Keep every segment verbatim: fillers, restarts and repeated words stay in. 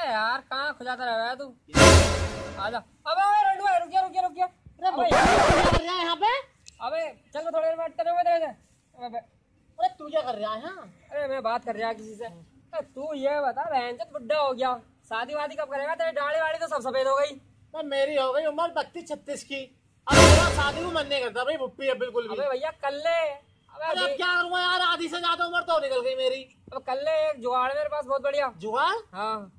अबे यार कहाँ खुजाता रह तू? आजा। अबे रंडू है, रुकिए रुकिए रुकिए। अबे क्या कर रहा है यहाँ पे? अबे चल थोड़ी देर बात करेंगे तेरे से। अबे अरे तू क्या कर रहा है यहाँ? अरे मैं बात कर रहा किसी से। अरे तू ये बता बहन चोद बुड्ढा हो गया, शादी वादी कब करेगा? तेरी दाढ़ी वाड़ी तो सब सफेद हो गई। तो मेरी हो गई उम्र बत्तीस छत्तीस की, अब मेरा शादी को मन नहीं करता भाई भुप्पी है बिल्कुल भी। अबे भैया कर ले। अबे अब क्या करूँगा यार, आधी से ज्यादा उम्र तो निकल गई मेरी। अब कर ले, एक जुगाड़ मेरे पास बहुत बढ़िया। जुगाड़? हाँ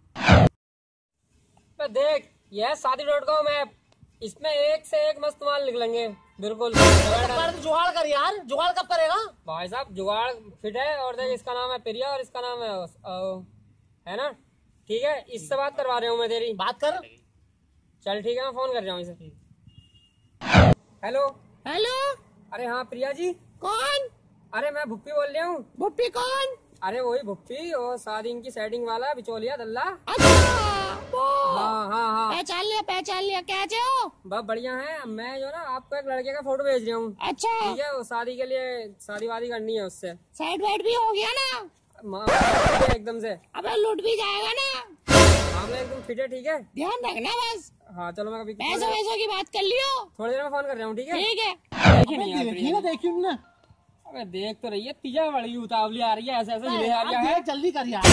देख, यह शादी डॉट कॉम ऐप, इसमें एक से एक मस्त माल निकलेंगे बिल्कुल। जुगाड़ कर यार, जुगाड़ कब करेगा? भाई साहब जुगाड़ फिट है। और देख इसका नाम है प्रिया और इसका नाम है है ना, ठीक है। इससे बात करवा रहा हूँ मैं तेरी। बात कर। चल ठीक है, मैं फोन कर रहा हूँ इसे। Hello hello. अरे हाँ प्रिया जी। कौन? अरे मैं भुप्पी बोल रहा हूँ। भुप्पी कौन? अरे वही भुप्पी, और शादी इनकी सेटिंग वाला बिचौलिया दल्ला। अच्छा वो। हाँ हाँ हाँ पहचान लिया पहचान लिया। कैसे हो? बहुत बढ़िया है। मैं जो ना आपको एक लड़के का फोटो भेज रहा हूँ। अच्छा ठीक है, वो शादी के लिए शादी वादी करनी है उससे। साइड वाइड भी हो गया ना? माँ एकदम से। अबे लूट भी जाएगा ना? मामला एकदम फिट है, ठीक है। ध्यान रखना बस। हाँ चलो मैं कभी पैसों वैसों की बात कर लियो। थोड़ी देर में फोन कर रहा हूँ, ठीक है। ठीक है। देखिए नहीं यार प्रिया। देखिए ना। अबे देख तो रही है, पिज्जा बड़ी उतावली आ रही है, ऐसे ऐसे हिले आ रही है। जल्दी कर यार।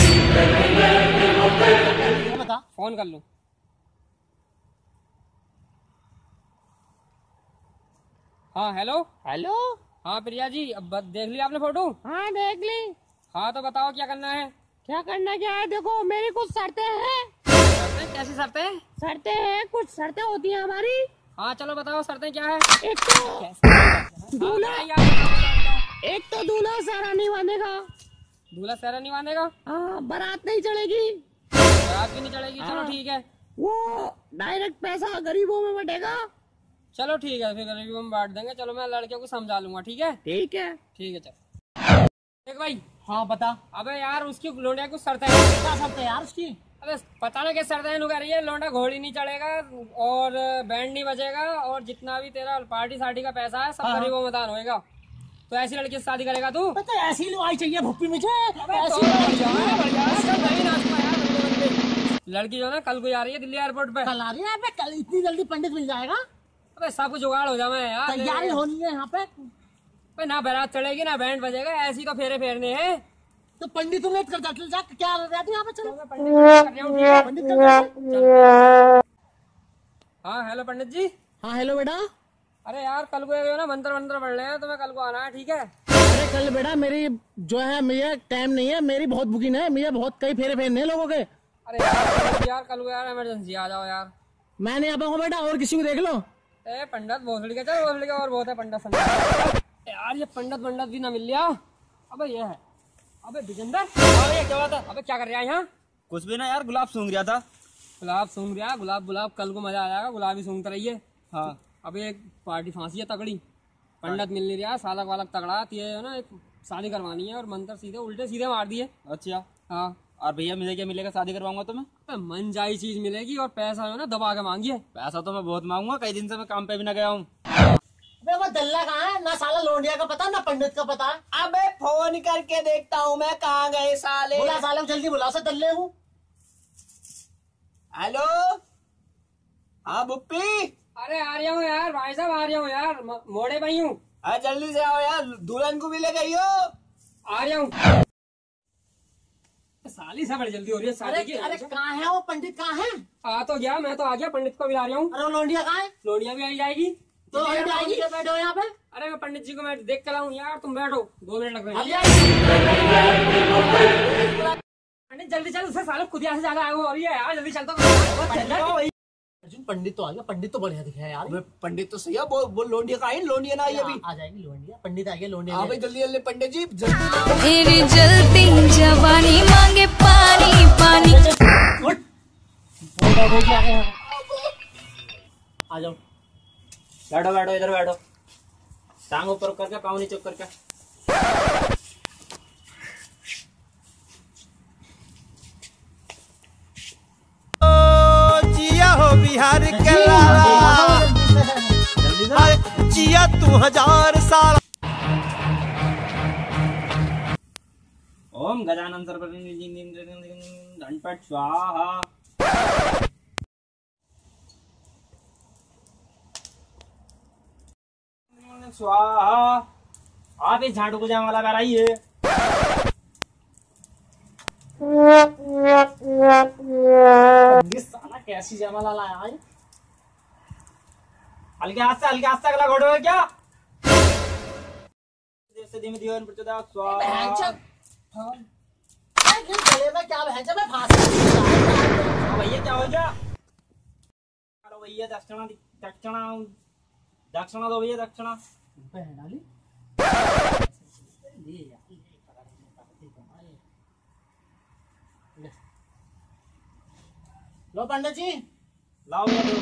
बता। फोन कर लो। हाँ हेलो। हेलो। हाँ प्रिया जी, अब बस देख लिया आपने फोटो? हाँ देख ली। हाँ तो बताओ क्या करना है। क्या करना क्या है? देखो मेरी कुछ शर्तें हैं। शर्तें? कैसी शर्तें? शर्तें हैं, कुछ शर्तें होती हैं हमारी। हाँ चलो बताओ शर्तें क्या है। एक तो दूल्हा, एक तो दूल्हा सारा नहीं बांधेगा। दूल्हा सहरा नहीं बांधेगा? हाँ बारात नहीं चढ़ेगी। बारात भी नहीं चढ़ेगी। चलो हाँ। ठीक है। वो डायरेक्ट पैसा गरीबों में बटेगा। चलो ठीक है, फिर गरीबों में बांट देंगे। चलो मैं लड़के को समझा लूंगा, ठीक है। ठीक है ठीक है चल। देख भाई। हाँ बता। अबे यार उसकी लोंडिया कुछ शर्त है। क्या शर्त है यार उसकी? अबे पता ना क्या शर्त है, कह रही है लोंडा घोड़ी नहीं चढ़ेगा और बैंड नहीं बजेगा और जितना भी तेरा पार्टी सार्टी का पैसा है सब हाँ। गरीबों में दान होएगा। तो ऐसी लड़की से शादी करेगा तू? तो ऐसी लुआई चाहिए भुप्पी मुझे। ऐसी लड़की जो है ना कल को आ रही है दिल्ली एयरपोर्ट पे। कल आ रही है? अबे कल इतनी जल्दी पंडित मिल जाएगा? अबे सब कुछ जुगाड़ हो जाए यार। तैयारी होनी है यहाँ पे। अबे ना बारात चढ़ेगी ना बैंड बजेगा, ऐसी तो फेरे फेरने हैं। तो पंडित तुम लेट कर जा, जा क्या रहती यहाँ पे? चलो मैं पंडित कर रहा हूँ, ठीक है? पंडित कर। हाँ हेलो पंडित जी। हाँ हेलो बेटा। अरे यार कल को जो ना मंत्र मंत्र पढ़ रहे हैं, तुम्हें कल को आना है, ठीक है। अरे कल बेटा मेरी जो है मुझे टाइम नहीं है, मेरी बहुत बुकिंग है, मुझे बहुत कई फेरे फेरने हैं लोगों के। अरे यार यार कल को यार इमरजेंसी आ जाओ यार। मैं नहीं आ पाऊंगा बेटा, और किसी को देख लो। ए पंडित भोसड़ी का, चल भोसड़ी का और बहुत है पंडित समझ। यार ये पंडित पंडित भी ना मिल लिया। अबे ये है। अबे विजेंद्र। अरे क्या बात है? अबे क्या कर रहा है यहाँ? कुछ भी ना यार, गुलाब सूंघ रहा था। गुलाब सूंघ रहा? गुलाब गुलाब कल को मजा आ जाएगा, गुलाब ही सूंघता रहिए। हाँ। अबे एक पार्टी फांसी है तगड़ी, पंडित मिल नहीं रहा, सालक वालक तगड़ा है ना, एक शादी करवानी है और मंत्र सीधे उल्टे सीधे मार दिए। अच्छा। हाँ। और भैया मुझे क्या मिलेगा शादी करवाऊंगा तो मैं? मन जाई चीज मिलेगी और पैसा जो है ना दबा के मांगिए। पैसा तो मैं बहुत मांगूंगा, कई दिन से मैं काम पे भी ना गया हूँ। अबे वो दल्ला कहाँ है? ना साला लोंडिया का पता ना पंडित का पता है। अबे फोन करके देखता हूँ मैं, कहाँ गए साले। बुला साले को जल्दी बुला, से दल्ले हूँ। हेलो। हाँ बुप्पी। अरे आ रहा हूँ यार भाई साहब, आ रहा हूँ यार, मोड़े भाई हूँ। अरे जल्दी से आओ यार, दुल्हन को भी ले गई हो। आ रहा हूँ। साली से बड़ी जल्दी हो रही है शादी की। अरे कहाँ है वो पंडित? कहाँ है? आ तो गया, मैं तो आ गया, पंडित को भी ला रहा हूँ। अरे वो लोंडिया कहाँ है? लोडिया भी आई जाएगी। तो आएगी। बैठो यहाँ पे। अरे मैं पंडित जी को मैं देख कर लाऊं यार, तुम बैठो, दो मिनट लग रहे हैं। पंडित जल्दी चल, उससे सालों खुद से ज्यादा आगे हो रही है यार, जल्दी चलता। अर्जुन पंडित तो आ गया, पंडित तो बढ़िया दिखा है यार। पंडित तो सही है, वो वो लोंडिया का आई, लोंडिया ना आई अभी। आ जाएगी लोंडिया, पंडित आ गया लोंडिया। हाँ भाई जल्दी जल्दी पंडित जी जल्दी। मेरी जलती जवानी मांगे पानी पानी। आ जाओ। बैठो बैठो इधर बैठो, टांग ऊपर करके पाँव नीचे करके। जिया हो बिहार के लाला, जिया तू हजार साल। ओम गजानन सर्वगणपति स्वाहा। स्वाहा। आप इस झाड़ू को जयमाला कराइए। साला कैसी जयमाला लाया है? हल्के हाथ से हल्के हाथ से अगला घोड़ो है क्या? देव से धीमे धीमे प्रचोदयात् स्वाहा। गले में क्या भैंस मैं फांसी भैया क्या हो गया? चलो भैया दक्षिणा दक्षिणा दक्षिणा दो भैया दक्षिणा। डाली लो पंडित जी लाओ भैया दो।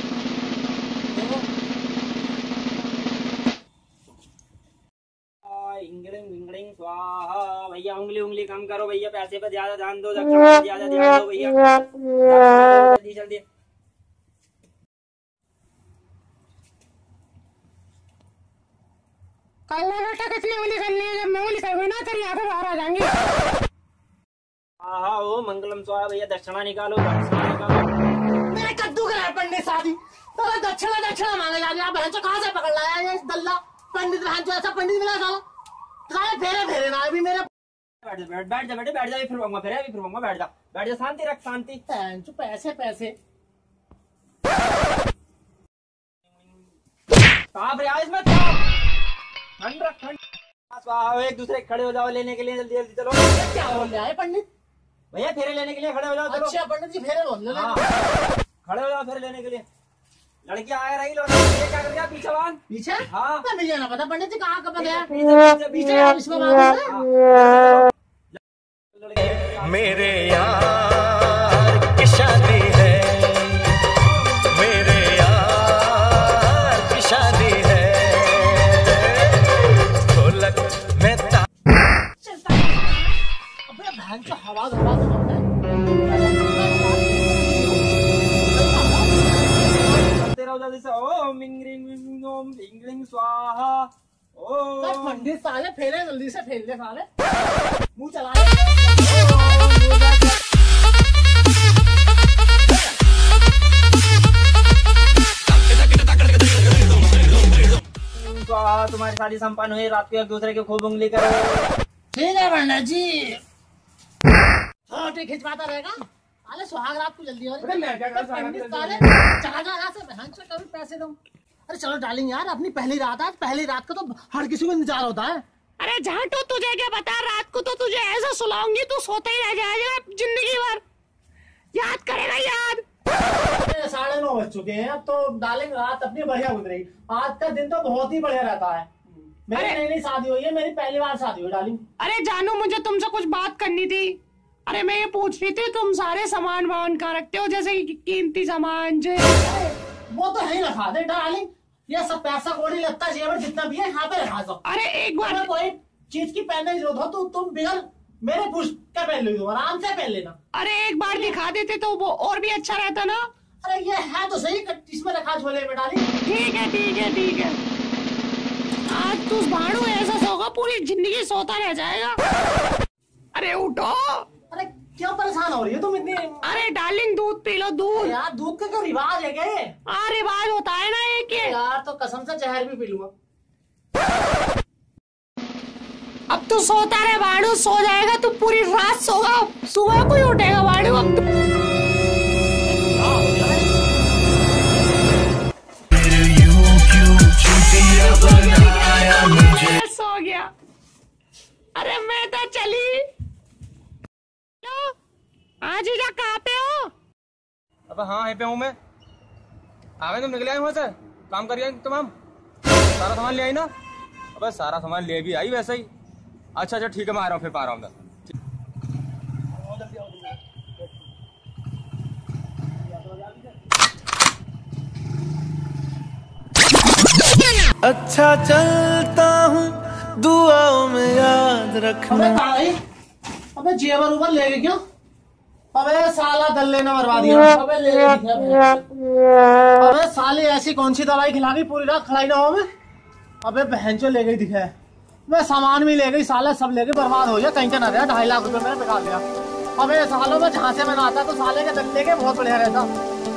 इंगलिंग विंगलिंग स्वाहा। भैया उंगली उंगली कम करो भैया, पैसे पे ज्यादा ध्यान दो, दक्षिणा पे ज्यादा ध्यान दो भैया। जल्दी जल्दी। कल बेटा कितनी उंगली करनी है, जब मैं उंगली करूंगी ना तेरी आंखें बाहर आ जाएंगी। हाँ ओ मंगलम स्वाहा। भैया दक्षिणा निकालो, दक्षिणा निकालो। मेरे कद्दू करा पंडित शादी तो दक्षिणा दक्षिणा मांगे जा रही है। बहन कहाँ से पकड़ लाया ये दल्ला पंडित? बहन ऐसा पंडित मिला साला साले फेरे फेरे ना अभी मेरे। बैठ जा बैठ बैठ जा बेटे बैठ जा। फिर फिरवाऊंगा फिर अभी फिरवाऊंगा। बैठ जा बैठ जा। शांति रख शांति। पैसे पैसे कहाँ प्रयास मत करो। ठंड रख ठंड। स्वाहा। एक दूसरे खड़े हो जाओ लेने के लिए। जल्दी जल्दी चलो। क्या बोल रहा है पंडित? भैया फेरे लेने के लिए खड़े हो जाओ। चलो। अच्छा पंडित जी फेरे बोल रहे हाँ, हैं। खड़े हो जाओ फेरे लेने के लिए। लड़की आ रही लड़की क्या कर रही है पीछे वान? पीछे हाँ तो मुझे ना पता पंडित जी कहाँ कब गया पीछे पीछे इसमें मांगो लड़की। मेरे यार की शादी है, मेरे यार की शादी है, ढोलक में ता अबे बहन जो हवा हवा तो है जल्दी से। ओम इंग्रिंग विंग ओम इंग्रिंग स्वाहा। ओम पंडित साले फेरे जल्दी से फेर ले साले मुंह चला स्वाहा। तुम्हारी शादी संपन्न हुई। रात को एक दूसरे के खूब उंगली करो। ठीक है पंडित जी। छोटे खिंचवाता रहेगा साले सुहाग रात को जल्दी हो रही है। पंडित साले चला जा यहाँ से बहन से कभी पैसे दो। अरे चलो डार्लिंग यार अपनी पहली रात आज पहली रात का तो हर किसी को इंतजार होता है। अरे झांटू तुझे क्या बता, रात को तो तुझे ऐसा सुलाऊंगी तू सोता ही रह जाएगा जिंदगी भर। याद करेगा याद। साढ़े नौ बज चुके हैं अब तो डार्लिंग रात अपनी बढ़िया गुजरेगी। आज का दिन तो बहुत ही बढ़िया रहता है। मेरी नई नई शादी हुई है, मेरी पहली बार शादी हुई डार्लिंग। अरे जानू मुझे तुमसे कुछ बात करनी थी। अरे मैं ये पूछ रही थी तुम सारे सामान वामान कहाँ रखते हो, जैसे कि कीमती सामान जो वो तो है ही रखा दे डार्लिंग। ये सब पैसा कौड़ी लगता है जेवर जितना भी है यहाँ पे रखा दो। अरे एक बार अगर कोई चीज की पहनने की जरूरत हो तो तुम बिगल मेरे पूछ के पहन लो, आराम से पहन लेना। अरे एक बार दिखा देते तो वो और भी अच्छा रहता ना। अरे ये है तो सही इसमें रखा झोले में डाली। ठीक है ठीक है ठीक है। आज तू भाड़ू ऐसा सोगा पूरी जिंदगी सोता रह जाएगा। अरे उठो। अरे क्यों परेशान हो रही हो तुम इतनी? अरे डार्लिंग दूध पी लो दूध। यार दूध का क्यों रिवाज है क्या ये? हाँ रिवाज होता है ना एक ये। यार तो कसम से जहर भी पी लूंगा। अब तू सोता रहे बाड़ू, सो जाएगा तू पूरी रात सोगा, सुबह कोई उठेगा बाड़ू। अब तू सो गया। अरे मैं तो चली। हाँ जीजा कहाँ पे हो? अब हाँ है पे हूँ मैं। आगे तुम निकले आए वहाँ से काम करिए तमाम सारा सामान ले आई ना? अबे सारा सामान ले भी आई वैसे ही। अच्छा अच्छा ठीक है मैं आ रहा हूँ फिर आ रहा हूँ। अच्छा चलता हूँ दुआओं में याद रखना। अबे भाई अबे जेवर उबर ले गए क्यों? अबे साला दल्ले ने मरवा दिया। अबे ले गए। अबे साले ऐसी कौन सी दवाई खिला गई पूरी रात खिलाई ना हो में? अबे बहन चो ले गई दिखे। मैं सामान भी ले गई साला सब ले गई बर्बाद हो गया कहीं का ना रहा। ढाई लाख रुपए मैंने बिका दिया। अबे सालों में झांसे में ना आता तो साले के दत्ते के बहुत बढ़िया रहता।